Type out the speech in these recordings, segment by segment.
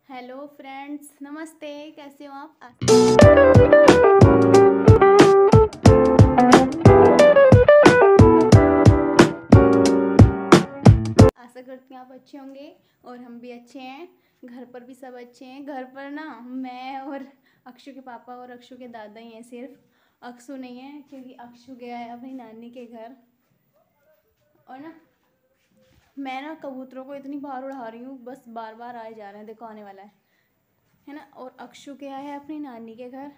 Hello friends, नमस्ते। कैसे हो आप? आशा करती हूँ आप अच्छे होंगे और हम भी अच्छे हैं। घर पर भी सब अच्छे हैं। घर पर ना मैं और अक्षु के पापा और अक्षु के दादा ही हैं। सिर्फ अक्षु नहीं है क्योंकि अक्षु गया है अपनी नानी के घर। और ना मैं ना कबूतरों को इतनी बार उड़ा रही हूँ, बस बार बार आए जा रहे हैं। देखो आने वाला है ना। और अक्षु गया है अपनी नानी के घर।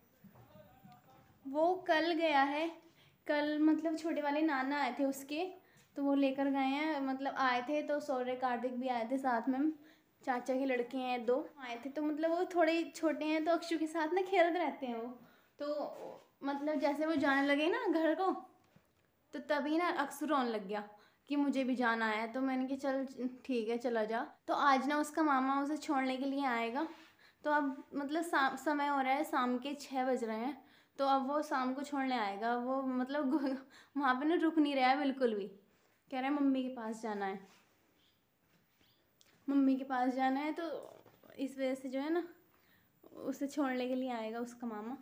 वो कल गया है। कल मतलब छोटे वाले नाना आए थे उसके, तो वो लेकर गए हैं। मतलब आए थे तो सौर्य कार्तिक भी आए थे साथ में। चाचा के लड़के हैं दो आए थे, तो मतलब वो थोड़े छोटे हैं तो अक्षु के साथ ना खेलते रहते हैं वो। तो मतलब जैसे वो जाने लगे ना घर को, तो तभी ना अक्षु रोने लग गया कि मुझे भी जाना है। तो मैंने कहा चल ठीक है चला जा। तो आज ना उसका मामा उसे छोड़ने के लिए आएगा। तो अब मतलब समय हो रहा है, शाम के 6 बज रहे हैं। तो अब वो शाम को छोड़ने आएगा। वो मतलब वहाँ पे ना रुक नहीं रहा है बिल्कुल भी। कह रहा है मम्मी के पास जाना है, मम्मी के पास जाना है। तो इस वजह से जो है ना उसे छोड़ने के लिए आएगा उसका मामा।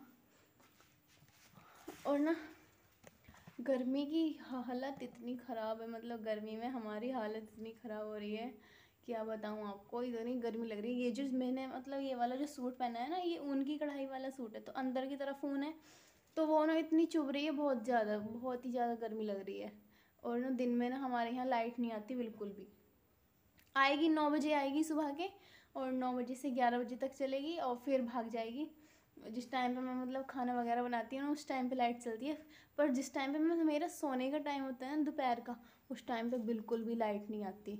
और ना गर्मी की हालत इतनी ख़राब है। मतलब गर्मी में हमारी हालत इतनी ख़राब हो रही है, क्या बताऊँ आपको। इतनी गर्मी लग रही है। ये जो मैंने मतलब ये वाला जो सूट पहना है ना, ये ऊन की कढ़ाई वाला सूट है, तो अंदर की तरफ ऊन है। तो वो ना इतनी चुभ रही है, बहुत ज़्यादा, बहुत ही ज़्यादा गर्मी लग रही है। और ना दिन में ना हमारे यहाँ लाइट नहीं आती बिल्कुल भी। आएगी 9 बजे आएगी सुबह के, और 9 बजे से 11 बजे तक चलेगी और फिर भाग जाएगी। जिस टाइम पे मैं मतलब खाना वगैरह बनाती हूँ ना, उस टाइम पे लाइट चलती है। पर जिस टाइम पे मेरा सोने का टाइम होता है ना दोपहर का, उस टाइम पे बिल्कुल भी लाइट नहीं आती।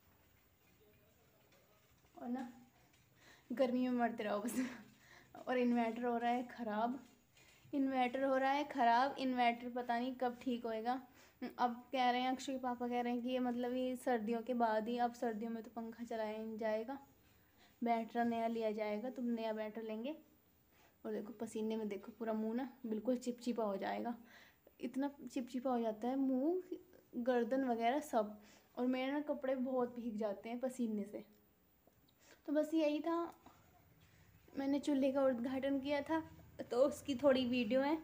और ना गर्मी में मरते रहो बस। और इन्वर्टर हो रहा है ख़राब। इन्वर्टर पता नहीं कब ठीक होएगा। अब कह रहे हैं अक्षय के पापा कह रहे हैं कि ये मतलब ये सर्दियों के बाद ही, अब सर्दियों में तो पंखा चलाया नहीं जाएगा, बैटरा नया लिया जाएगा। तुम नया बैटरा लेंगे। और देखो पसीने में देखो पूरा मुंह ना बिल्कुल चिपचिपा हो जाएगा। इतना चिपचिपा हो जाता है मुंह, गर्दन वगैरह सब। और मेरे ना कपड़े बहुत भीग जाते हैं पसीने से। तो बस यही था। मैंने चूल्हे का उद्घाटन किया था, तो उसकी थोड़ी वीडियो है।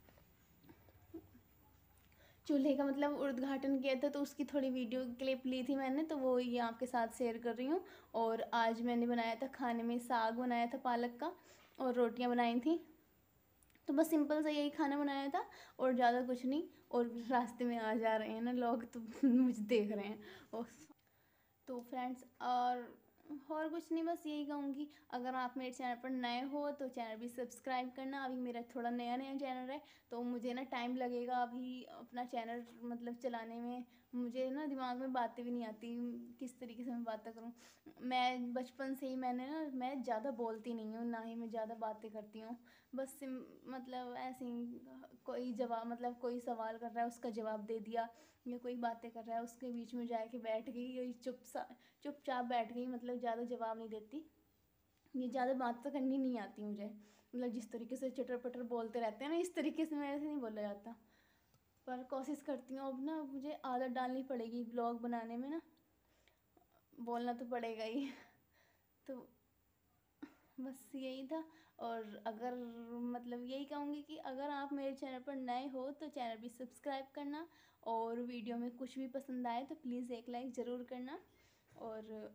चूल्हे का मतलब उद्घाटन किया था, तो उसकी थोड़ी वीडियो क्लिप ली थी मैंने, तो वो ये आपके साथ शेयर कर रही हूँ। और आज मैंने बनाया था खाने में, साग बनाया था पालक का, और रोटियां बनाई थी। तो बस सिंपल सा यही खाना बनाया था और ज़्यादा कुछ नहीं। और रास्ते में आ जा रहे हैं ना लोग, तो मुझे देख रहे हैं। और तो फ्रेंड्स, और कुछ नहीं, बस यही कहूँगी, अगर आप मेरे चैनल पर नए हो तो चैनल भी सब्सक्राइब करना। अभी मेरा थोड़ा नया नया चैनल है, तो मुझे ना टाइम लगेगा अभी अपना चैनल मतलब चलाने में। मुझे ना दिमाग में बातें भी नहीं आती किस तरीके से मैं बातें करूँ। मैं बचपन से ही मैं ज़्यादा बोलती नहीं हूँ, ना ही मैं ज़्यादा बातें करती हूँ। बस मतलब ऐसे ही कोई जवाब, मतलब कोई सवाल कर रहा है उसका जवाब दे दिया, या कोई बातें कर रहा है उसके बीच में जाके बैठ गई, या चुपचाप बैठ गई। मतलब ज़्यादा जवाब नहीं देती। ये ज़्यादा बात तो करनी नहीं आती मुझे। मतलब जिस तरीके से चटर पटर बोलते रहते हैं ना, इस तरीके से मेरे से नहीं बोला जाता। पर कोशिश करती हूँ अब ना, मुझे आदत डालनी पड़ेगी ब्लॉग बनाने में ना, बोलना तो पड़ेगा ही। तो बस यही था। और अगर मतलब यही कहूँगी कि अगर आप मेरे चैनल पर नए हो तो चैनल भी सब्सक्राइब करना। और वीडियो में कुछ भी पसंद आए तो प्लीज़ एक लाइक ज़रूर करना। और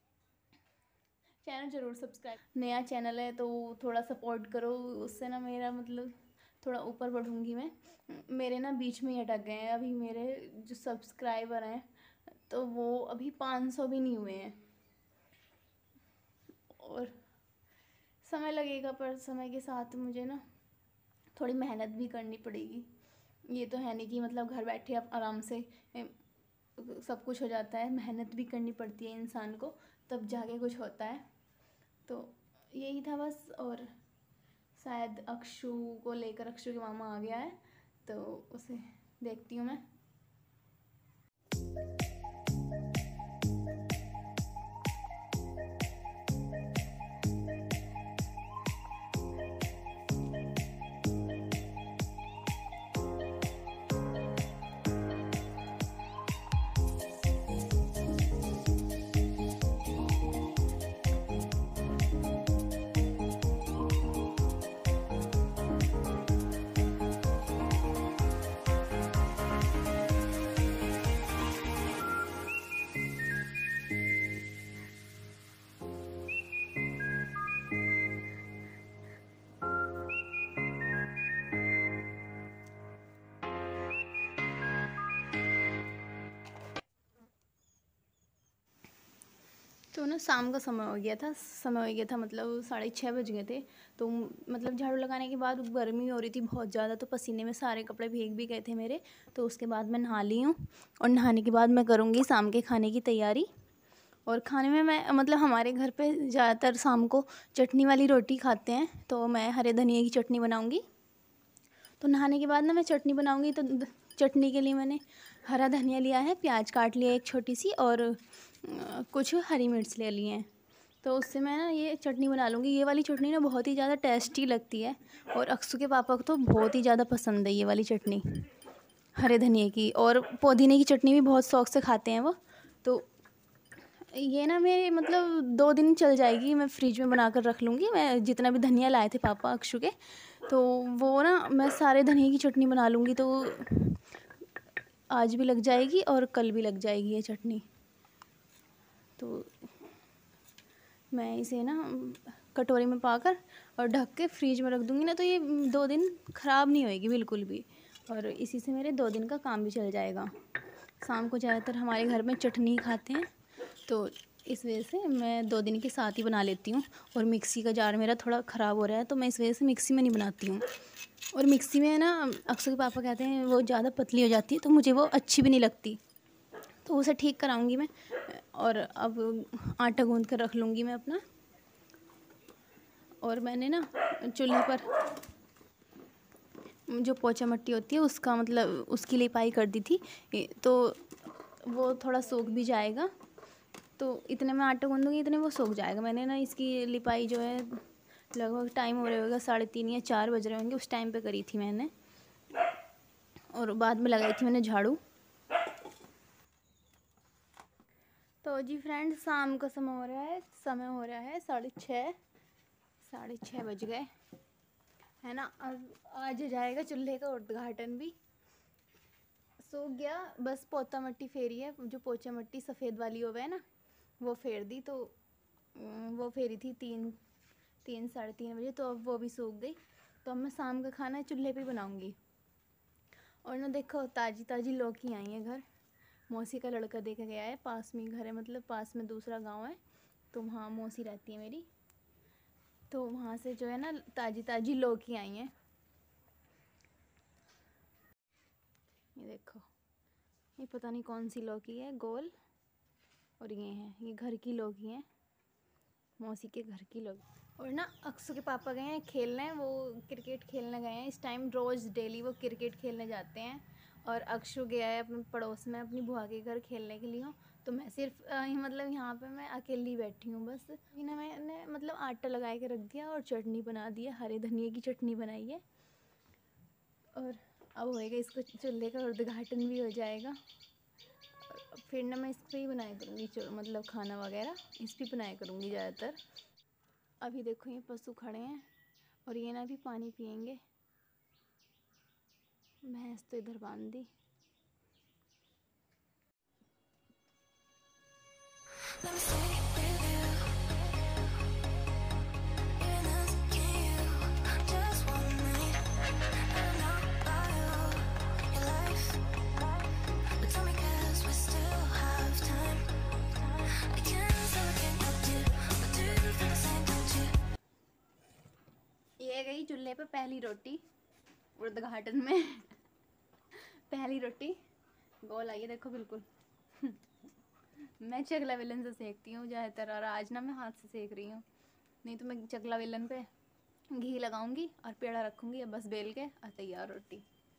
चैनल ज़रूर सब्सक्राइब, नया चैनल है तो थोड़ा सपोर्ट करो, उससे ना मेरा मतलब थोड़ा ऊपर बढ़ूँगी मैं। मेरे ना बीच में ही अटक गए हैं अभी मेरे जो सब्सक्राइबर हैं, तो वो अभी 500 भी नहीं हुए हैं। और समय लगेगा, पर समय के साथ मुझे ना थोड़ी मेहनत भी करनी पड़ेगी। ये तो है नहीं कि मतलब घर बैठे आप आराम से सब कुछ हो जाता है। मेहनत भी करनी पड़ती है इंसान को, तब जाके कुछ होता है। तो यही था बस। और शायद अक्षु को लेकर अक्षु की मामा आ गया है, तो उसे देखती हूँ मैं। तो ना शाम का समय हो गया था मतलब 6:30 बज गए थे। तो मतलब झाड़ू लगाने के बाद गर्मी हो रही थी बहुत ज़्यादा, तो पसीने में सारे कपड़े भीग भी गए थे मेरे। तो उसके बाद मैं नहा ली हूँ और नहाने के बाद मैं करूँगी शाम के खाने की तैयारी। और खाने में मैं मतलब हमारे घर पे ज़्यादातर शाम को चटनी वाली रोटी खाते हैं, तो मैं हरे धनिया की चटनी बनाऊँगी। तो नहाने के बाद ना मैं चटनी बनाऊँगी, तो चटनी के लिए मैंने हरा धनिया लिया है, प्याज काट लिया एक छोटी सी, और कुछ हरी मिर्च ले लिए हैं। तो उससे मैं ना ये चटनी बना लूँगी। ये वाली चटनी ना बहुत ही ज़्यादा टेस्टी लगती है, और अक्सू के पापा को तो बहुत ही ज़्यादा पसंद है ये वाली चटनी हरे धनिए की। और पुदीने की चटनी भी बहुत शौक से खाते हैं वो। तो ये ना मेरे मतलब 2 दिन चल जाएगी, मैं फ्रिज में बना कर रख लूँगी। मैं जितना भी धनिया लाए थे पापा अक्षु के, तो वो ना मैं सारे धनिए की चटनी बना लूँगी। तो आज भी लग जाएगी और कल भी लग जाएगी ये चटनी। तो मैं इसे ना कटोरी में पाकर और ढक के फ्रिज में रख दूँगी ना, तो ये 2 दिन ख़राब नहीं होएगी बिल्कुल भी, और इसी से मेरे 2 दिन का काम भी चल जाएगा। शाम को ज़्यादातर हमारे घर में चटनी खाते हैं, तो इस वजह से मैं 2 दिन के साथ ही बना लेती हूँ। और मिक्सी का जार मेरा थोड़ा ख़राब हो रहा है, तो मैं इस वजह से मिक्सी में नहीं बनाती हूँ। और मिक्सी में ना अक्सर के पापा कहते हैं वो ज़्यादा पतली हो जाती है, तो मुझे वो अच्छी भी नहीं लगती, तो उसे ठीक कराऊंगी मैं। और अब आटा गूंद कर रख लूँगी मैं अपना। और मैंने ना चूल्हे पर जो पोचा मट्टी होती है उसका मतलब उसकी लिपाई कर दी थी, तो वो थोड़ा सूख भी जाएगा। तो इतने में आटा गूंदूँगी, इतने वो सूख जाएगा। मैंने ना इसकी लिपाई जो है लगभग टाइम हो रहा होगा 3:30 या 4 बज रहे होंगे, उस टाइम पे करी थी मैंने। और बाद में लगाई थी मैंने झाड़ू। तो जी फ्रेंड्स, शाम का समय हो रहा है 6:30, 6:30 बज गए है ना। अब आज जाएगा चूल्हे का उद्घाटन भी। सूख गया, बस पोता मट्टी फेरी है, जो पोचा मट्टी सफ़ेद वाली हो है ना, वो फेर दी। तो वो फेरी थी 3 साढ़े 3 बजे, तो अब वो भी सूख गई। तो अब मैं शाम का खाना चूल्हे पे बनाऊंगी। और ना देखो, ताज़ी ताज़ी लौकी आई है घर। मौसी का लड़का देके गया है, पास में घर है, मतलब पास में दूसरा गांव है, तो वहाँ मौसी रहती है मेरी। तो वहाँ से जो है ना ताज़ी ताज़ी लौकी आई हैं। ये देखो, ये पता नहीं कौन सी लौकी है, गोल। और ये घर की लौकी है, मौसी के घर की लौकी। और ना अक्सू के पापा गए हैं खेलने, वो क्रिकेट खेलने गए हैं इस टाइम। रोज़ डेली वो क्रिकेट खेलने जाते हैं। और अक्षु गया है अपने पड़ोस में अपनी बुआ के घर खेलने के लिए। तो मैं सिर्फ मतलब यहाँ पे मैं अकेली बैठी हूँ बस। ना मैंने मतलब आटा लगा के रख दिया और चटनी बना दी है, हरे धनिए की चटनी बनाई है। और अब होएगा इसको चूल्हे का उद्घाटन भी हो जाएगा। और फिर ना मैं इस पर ही बनाया करूँगी, मतलब खाना वगैरह इस पर बनाया करूँगी ज़्यादातर। अभी देखो ये पशु खड़े हैं और ये ना भी पानी पियेंगे। भैंस तो इधर बांध दी। ये गई चूल्हे पे पहली रोटी उद्घाटन में। पहली रोटी गोल आई है, देखो बिल्कुल। मैं चकला बेलन से सेकती हूँ ज़्यादातर, और आज ना मैं हाथ से सेक रही हूँ। नहीं तो मैं चकला बेलन पे घी लगाऊंगी और पेड़ा रखूंगी, अब बस बेल के और तैयार रोटी।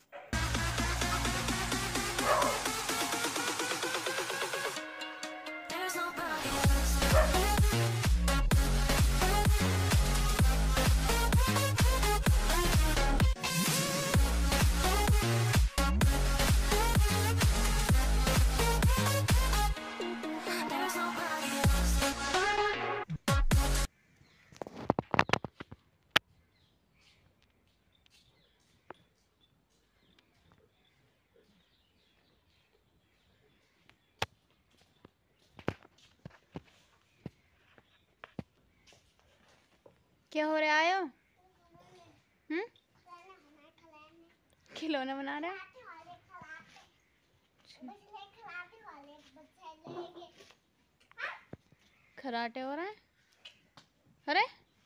क्या हो रहा है? खिलौना बना रहा है। खराटे हो रहे हैं। अरे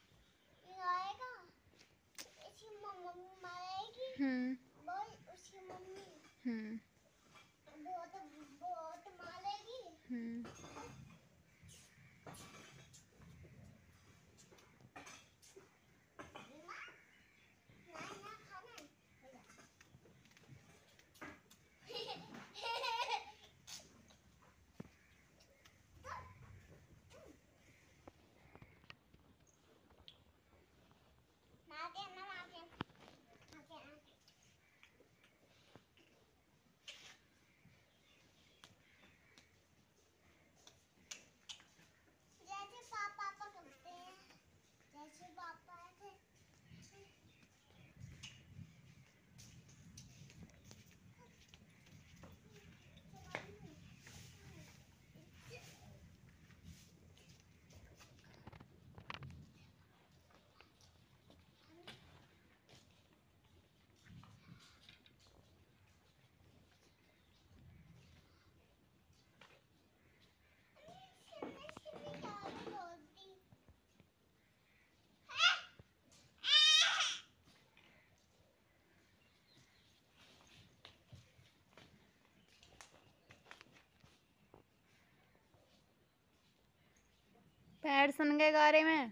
पैर सन गए गारे में।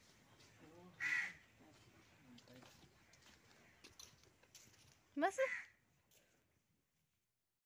बस